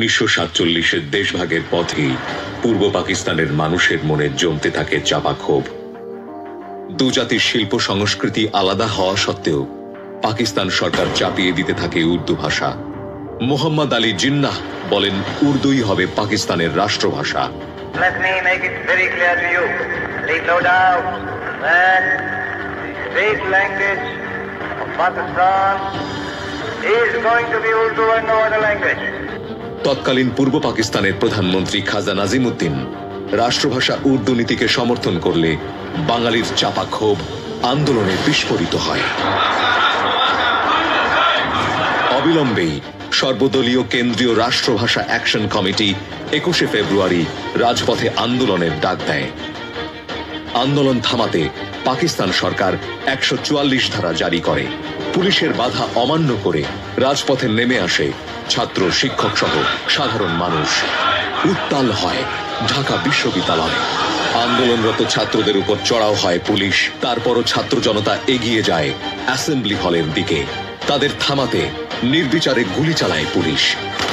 1947-এর দেশভাগের পথেই পূর্ব পাকিস্তানের মানুষের মনে জমতে থাকে চাপা ক্ষোভ। দু জাতির শিল্প সংস্কৃতি আলাদা হওয়া সত্ত্বেও পাকিস্তান সরকার চাপিয়ে দিতে থাকে উর্দু ভাষা। মোহাম্মদ আলী জিন্নাহ বলেন, উর্দুই হবে পাকিস্তানের রাষ্ট্রভাষা। Let me make it very clear to you. Leave no doubt that the state language of Pakistan is going to be Urdu and no other language. তৎকালীন পূর্ব পাকিস্তানের প্রধানমন্ত্রী খাজা নাজিমউদ্দিন রাষ্ট্রভাষা উর্দু নীতিকে সমর্থন করলে বাঙালির চাপা ক্ষোভ আন্দোলনে বিস্ফোরিত হয়। অবিলম্বেই সর্বদলীয় কেন্দ্রীয় রাষ্ট্রভাষা অ্যাকশন কমিটি 21শে ফেব্রুয়ারি রাজপথে আন্দোলনের ডাক দেয়। আন্দোলন থামাতে পাকিস্তান সরকার 144 ধারা জারি করে। পুলিশের বাধা অমান্য করে রাজপথে নেমে আসে ছাত্র, শিক্ষক সহ সাধারণ মানুষ। উত্তাল হয় ঢাকা বিশ্ববিদ্যালয়। আন্দোলনরত ছাত্রদের উপর চড়াও হয় পুলিশ। তারপরও ছাত্র জনতা এগিয়ে যায় অ্যাসেম্বলি হলের দিকে। তাদের থামাতে নির্বিচারে গুলি চালায় পুলিশ।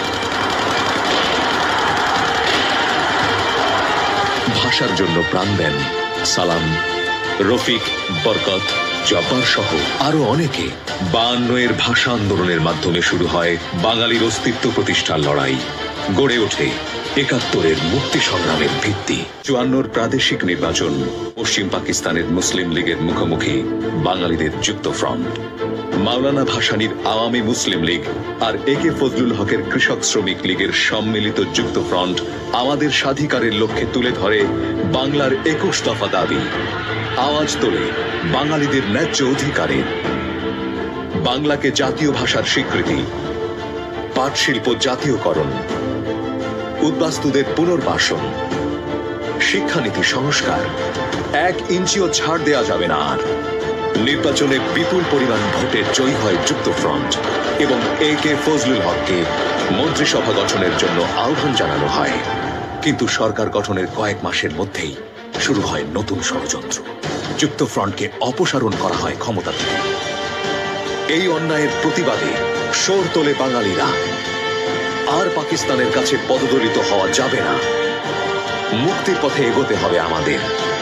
ভাষার জন্য প্রাণ দেন সালাম, রফিক, বরকত, জব্বার সহ আরো অনেকে। 52-এর ভাষা আন্দোলনের মাধ্যমে শুরু হয় বাঙালির অস্তিত্ব প্রতিষ্ঠার লড়াই। গড়ে ওঠে 71-এর মুক্তি সংগ্রামের ভিত্তি। 54-র প্রাদেশিক নির্বাচন। পশ্চিম পাকিস্তানের মুসলিম লীগের মুখোমুখি বাঙালিদের যুক্ত ফ্রন্ট। মাওলানা ভাসানীর আওয়ামী মুসলিম লীগ আর একে ফজলুল হকের কৃষক শ্রমিক লীগের সম্মিলিত যুক্ত ফ্রন্ট আমাদের স্বাধিকারের লক্ষ্যে তুলে ধরে বাংলার 21 দফা দাবি। আওয়াজ তোলে বাঙালিদের ন্যায্য অধিকারে। বাংলাকে জাতীয় ভাষার স্বীকৃতি, পাট শিল্প জাতীয়করণ, উদ্বাস্তুদের পুনর্বাসন, শিক্ষানীতি সংস্কার। 1 ইঞ্চিও ছাড় দেয়া যাবে না আর। নির্বাচনে বিপুল পরিমাণ ভোটে জয়ী হয় যুক্ত ফ্রন্ট এবং একে ফজলুল হককে মন্ত্রিসভা গঠনের জন্য আহ্বান জানানো হয়। কিন্তু সরকার গঠনের কয়েক মাসের মধ্যেই শুরু হয় নতুন ষড়যন্ত্র। যুক্ত ফ্রন্টকে অপসারণ করা হয় ক্ষমতা থেকে। এই অন্যায়ের প্রতিবাদে সোর তোলে বাঙালিরা। আর পাকিস্তানের কাছে পদদলিত হওয়া যাবে না। মুক্তির পথে এগোতে হবে আমাদের।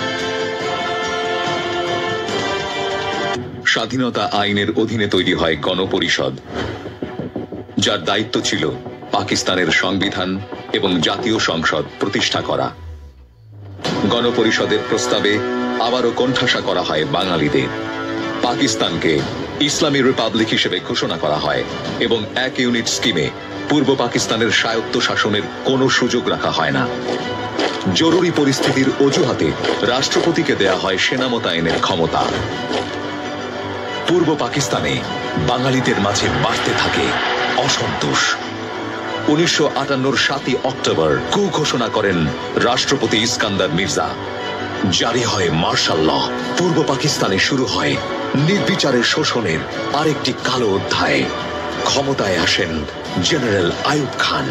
স্বাধীনতা আইনের অধীনে তৈরি হয় গণপরিষদ, যার দায়িত্ব ছিল পাকিস্তানের সংবিধান এবং জাতীয় সংসদ প্রতিষ্ঠা করা। গণপরিষদের প্রস্তাবে আবারও কোণঠাসা করা হয় বাঙালিদের। পাকিস্তানকে ইসলামী রিপাবলিক হিসেবে ঘোষণা করা হয় এবং 1 ইউনিট স্কিমে পূর্ব পাকিস্তানের স্বায়ত্ত শাসনের কোনো সুযোগ রাখা হয় না। জরুরি পরিস্থিতির অজুহাতে রাষ্ট্রপতিকে দেয়া হয় সেনা মোতায়েনের ক্ষমতা। পূর্ব পাকিস্তানে বাঙালিদের মাঝে বাড়তে থাকে অসন্তোষ। 1958-র 7ই অক্টোবর কু ঘোষণা করেন রাষ্ট্রপতি ইস্কান্দার মির্জা। জারি হয় মার্শাল ল। পূর্ব পাকিস্তানে শুরু হয় নির্বিচারের শোষণের আরেকটি কালো অধ্যায়। ক্ষমতায় আসেন জেনারেল আইয়ুব খান।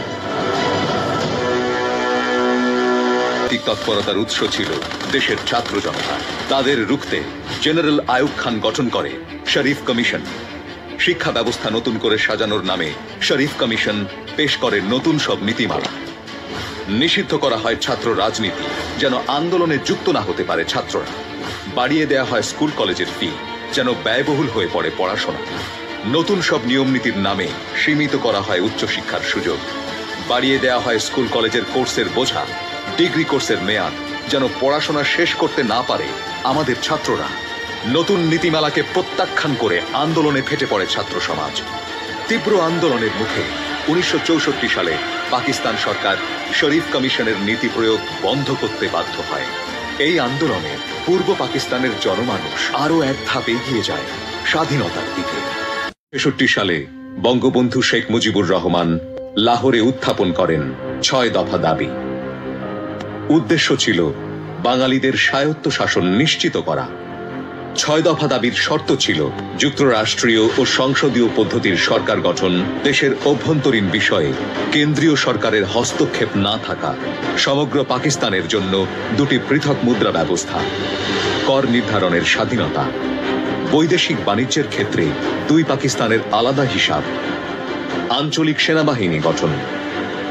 তৎপরতার উৎস ছিল দেশের ছাত্র জনতা। তাদের রুখতে জেনারেল আইয়ুব খান গঠন করে শরীফ কমিশন। শিক্ষা ব্যবস্থা নতুন করে সাজানোর নামে শরীফ কমিশন পেশ করে নতুন সব নীতিমালা। নিষিদ্ধ করা হয় ছাত্র রাজনীতি, যেন আন্দোলনে যুক্ত না হতে পারে ছাত্ররা। বাড়িয়ে দেয়া হয় স্কুল কলেজের ফি, যেন ব্যয়বহুল হয়ে পড়ে পড়াশোনা। নতুন সব নিয়ম নীতির নামে সীমিত করা হয় উচ্চশিক্ষার সুযোগ। বাড়িয়ে দেয়া হয় স্কুল কলেজের কোর্সের বোঝা, ডিগ্রি কোর্সের মেয়াদ, যেন পড়াশোনা শেষ করতে না পারে আমাদের ছাত্ররা। নতুন নীতিমালাকে প্রত্যাখ্যান করে আন্দোলনে ফেটে পড়ে ছাত্র সমাজ। তীব্র আন্দোলনের মুখে 1964 সালে পাকিস্তান সরকার শরীফ কমিশনের নীতি প্রয়োগ বন্ধ করতে বাধ্য হয়। এই আন্দোলনে পূর্ব পাকিস্তানের জনমানুষ আরো এক ধাপ এগিয়ে যায় স্বাধীনতার দিকে। 1966 সালে বঙ্গবন্ধু শেখ মুজিবুর রহমান লাহোরে উত্থাপন করেন 6 দফা দাবি। উদ্দেশ্য ছিল বাঙালিদের স্বায়ত্ত শাসন নিশ্চিত করা। 6 দফা দাবির শর্ত ছিল যুক্তরাষ্ট্রীয় ও সংসদীয় পদ্ধতির সরকার গঠন, দেশের অভ্যন্তরীণ বিষয়ে কেন্দ্রীয় সরকারের হস্তক্ষেপ না থাকা, সমগ্র পাকিস্তানের জন্য 2টি পৃথক মুদ্রা ব্যবস্থা, কর নির্ধারণের স্বাধীনতা, বৈদেশিক বাণিজ্যের ক্ষেত্রে 2 পাকিস্তানের আলাদা হিসাব, আঞ্চলিক সেনাবাহিনী গঠন,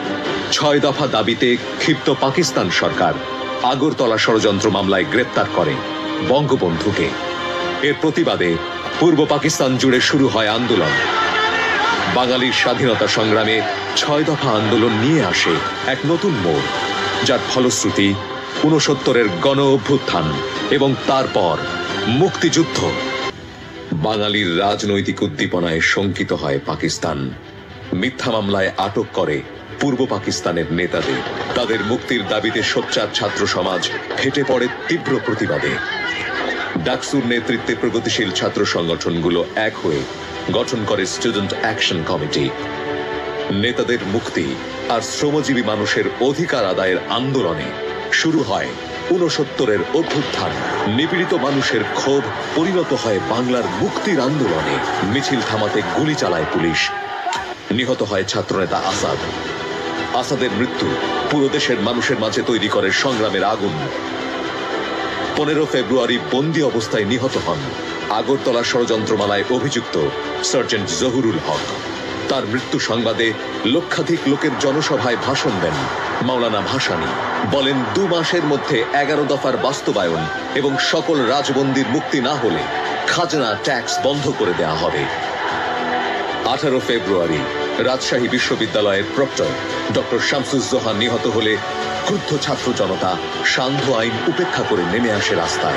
6 দফা দাবিতে ক্ষিপ্ত পাকিস্তান সরকার আগরতলা ষড়যন্ত্র মামলায় গ্রেপ্তার করে বঙ্গবন্ধুকে। এর প্রতিবাদে পূর্ব পাকিস্তান জুড়ে শুরু হয় আন্দোলন। বাঙালির স্বাধীনতা সংগ্রামে 6 দফা আন্দোলন নিয়ে আসে এক নতুন মোড়, যার ফলশ্রুতি 69-এর গণ অভ্যুত্থান এবং তারপর মুক্তিযুদ্ধ। বাঙালির রাজনৈতিক উদ্দীপনায় শঙ্কিত হয় পাকিস্তান। মিথ্যা মামলায় আটক করে পূর্ব পাকিস্তানের নেতাদের। তাদের মুক্তির দাবিতে সোচ্চার ছাত্র সমাজ ফেটে পড়ে তীব্র প্রতিবাদে। ডাকসুর নেতৃত্বে প্রগতিশীল ছাত্র সংগঠনগুলো এক হয়ে গঠন করে স্টুডেন্ট অ্যাকশন কমিটি। নেতাদের মুক্তি আর শ্রমজীবী মানুষের অধিকার আদায়ের আন্দোলনে শুরু হয় 69-এর অভ্যুত্থান। নিপীড়িত মানুষের ক্ষোভ পরিণত হয় বাংলার মুক্তির আন্দোলনে। মিছিল থামাতে গুলি চালায় পুলিশ। নিহত হয় ছাত্রনেতা আসাদ। আসাদের মৃত্যু পুরো দেশের মানুষের মাঝে তৈরি করে সংগ্রামের আগুন। 15 ফেব্রুয়ারি বন্দী অবস্থায় নিহত হন আগরতলা ষড়যন্ত্রমালায় অভিযুক্ত সার্জেন্ট জহুরুল হক। তার মৃত্যু সংবাদে লক্ষাধিক লোকের জনসভায় ভাষণ দেন মাওলানা ভাসানী। বলেন 2 মাসের মধ্যে 11 দফার বাস্তবায়ন এবং সকল রাজবন্দীর মুক্তি না হলে খাজনা ট্যাক্স বন্ধ করে দেওয়া হবে। 18 ফেব্রুয়ারি রাজশাহী বিশ্ববিদ্যালয়ের প্রক্টর ডক্টর শামসুজ্জোহা নিহত হলে ক্রুদ্ধ ছাত্র জনতা সান্ধ্য আইন উপেক্ষা করে নেমে আসে রাস্তায়।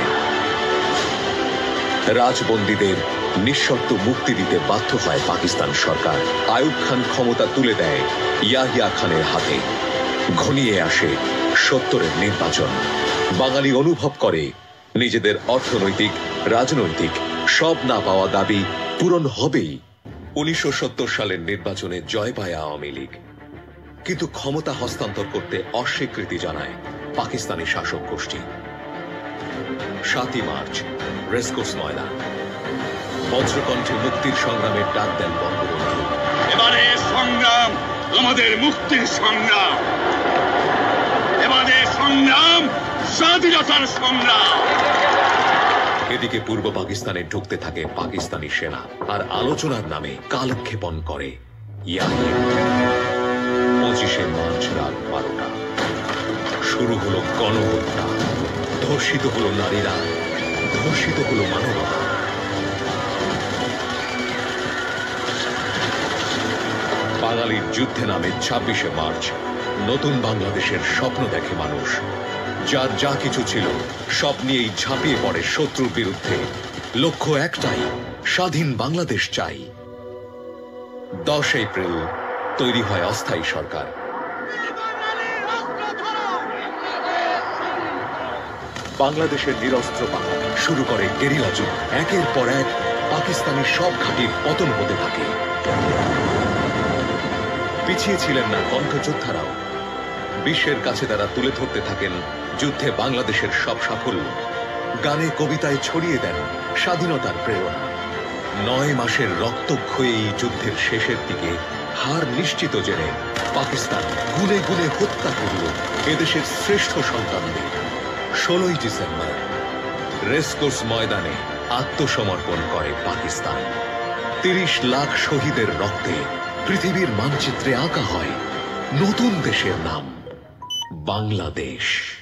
রাজবন্দীদের নিঃশর্ত মুক্তি দিতে বাধ্য হয় পাকিস্তান সরকার। আইয়ুব খান ক্ষমতা তুলে দেয় ইয়াহিয়া খানের হাতে। ঘনিয়ে আসে 70-এর নির্বাচন। বাঙালি অনুভব করে নিজেদের অর্থনৈতিক, রাজনৈতিক সব না পাওয়া দাবি পূরণ হবেই। 1970 সালের নির্বাচনে জয় পায় আওয়ামী লীগ, কিন্তু ক্ষমতা হস্তান্তর করতে অস্বীকৃতি জানায় পাকিস্তানি শাসক গোষ্ঠী। 7 মার্চ রেসকোর্স ময়দান। বজ্রকণ্ঠে মুক্তির সংগ্রামের ডাক দেন বঙ্গবন্ধু। এবারে সংগ্রাম আমাদের মুক্তির সংগ্রাম, এবারে সংগ্রাম স্বাধীনতার সংগ্রাম। এদিকে পূর্ব পাকিস্তানে ঢুকতে থাকে পাকিস্তানি সেনা আর আলোচনার নামে কালক্ষেপণ করে ইয়াহিয়া। 25 মার্চ রাত 12টা শুরু হলো গণহত্যা। ধর্ষিত হলো নারীরা, ধর্ষিত হলো মানবতা। বাঙালির যুদ্ধে নামে 26 মার্চ নতুন বাংলাদেশের স্বপ্ন দেখে মানুষ। যার যা কিছু ছিল সব নিয়েই ঝাঁপিয়ে পড়ে শত্রুর বিরুদ্ধে। লক্ষ্য একটাই, স্বাধীন বাংলাদেশ চাই। 10 এপ্রিল তৈরি হয় অস্থায়ী সরকার। বাংলাদেশের নিরস্ত্র বাহিনী শুরু করে গেরিলা যুদ্ধ। একের পর এক পাকিস্তানি সব ঘাঁটির পতন হতে থাকে। পিছিয়ে ছিলেন না কণ্ঠযোদ্ধারাও। বিশ্বের কাছে তারা তুলে ধরতে থাকেন যুদ্ধে বাংলাদেশের সব সাফল্য। গানে কবিতায় ছড়িয়ে দেন স্বাধীনতার প্রেরণা। 9 মাসের রক্তক্ষয়ী এই যুদ্ধের শেষের দিকে হার নিশ্চিত জেনে পাকিস্তান গুনে গুনে হত্যা করল এদেশের শ্রেষ্ঠ সন্তানদের। 16 ডিসেম্বর রেসকোর্স ময়দানে আত্মসমর্পণ করে পাকিস্তান। 30 লাখ শহীদের রক্তে পৃথিবীর মানচিত্রে আঁকা হয় নতুন দেশের নাম বাংলাদেশ।